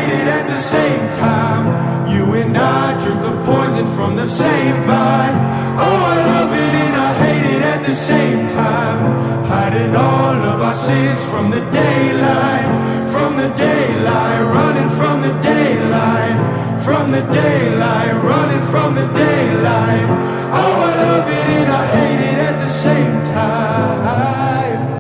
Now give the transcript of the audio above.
hate it at the same time. You and I drink the poison from the same vine. Oh, I love it and I hate it at the same time. Hiding all of our sins from the daylight, from the daylight, running from the daylight, from the daylight.